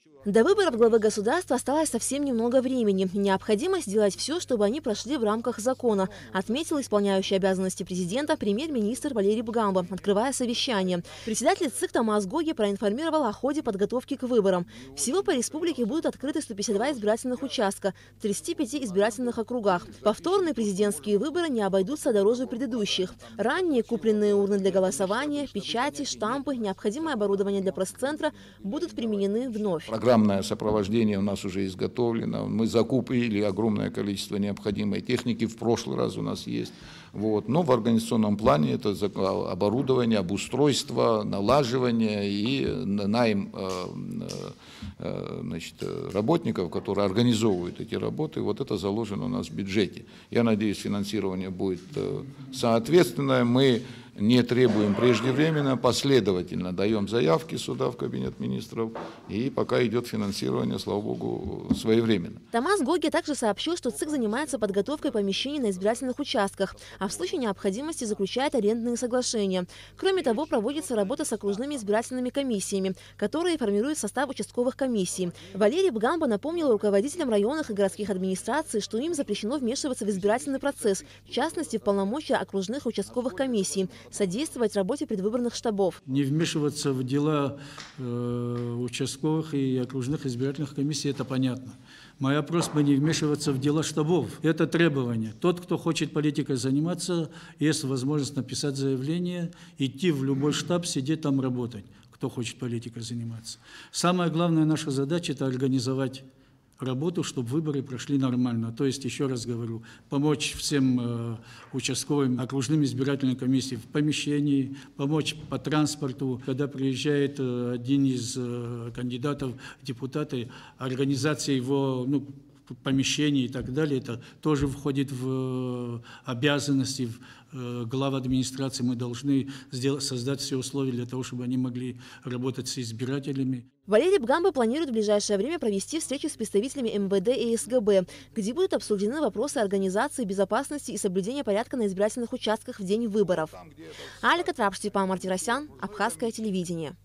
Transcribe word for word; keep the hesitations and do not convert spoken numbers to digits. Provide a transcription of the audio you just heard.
До выборов главы государства осталось совсем немного времени. Необходимо сделать все, чтобы они прошли в рамках закона, отметил исполняющий обязанности президента премьер-министр Валерий Бгамба, открывая совещание. Председатель ЦИК Томас Гоги проинформировал о ходе подготовки к выборам. Всего по республике будут открыты сто пятьдесят два избирательных участка в тридцати пяти избирательных округах. Повторные президентские выборы не обойдутся дороже предыдущих. Ранние купленные урны для голосования, печати, штампы, необходимое оборудование для пресс-центра будут применены вновь. Программное сопровождение у нас уже изготовлено. Мы закупили огромное количество необходимой техники. В прошлый раз у нас есть. Вот. Но в организационном плане это оборудование, обустройство, налаживание и найм значит, работников, которые организовывают эти работы. Вот это заложено у нас в бюджете. Я надеюсь, финансирование будет соответственное. Мы не требуем преждевременно, последовательно даем заявки сюда, в Кабинет министров, и пока идет финансирование, слава богу, своевременно. Томас Гоги также сообщил, что ЦИК занимается подготовкой помещений на избирательных участках, а в случае необходимости заключает арендные соглашения. Кроме того, проводится работа с окружными избирательными комиссиями, которые формируют состав участковых комиссий. Валерий Бгамба напомнил руководителям районных и городских администраций, что им запрещено вмешиваться в избирательный процесс, в частности, в полномочия окружных участковых комиссий, содействовать работе предвыборных штабов. Не вмешиваться в дела э, участковых и окружных избирательных комиссий, это понятно. Моя просьба не вмешиваться в дела штабов. Это требование. Тот, кто хочет политикой заниматься, есть возможность написать заявление, идти в любой штаб, сидеть там работать, кто хочет политикой заниматься. Самая главная наша задача – это организовать работу, чтобы выборы прошли нормально. То есть, еще раз говорю, помочь всем э, участковым окружным избирательным комиссиям в помещении, помочь по транспорту. Когда приезжает э, один из э, кандидатов в депутаты, организация его ну, помещений и так далее, это тоже входит в э, обязанности в, э, глав администрации. Мы должны сделать, создать все условия для того, чтобы они могли работать с избирателями. Валерий Бгамба планирует в ближайшее время провести встречу с представителями эм вэ дэ и эс гэ бэ, где будут обсуждены вопросы организации, безопасности и соблюдения порядка на избирательных участках в день выборов. Алика Трап, Степан Мартиросян, Абхазское телевидение.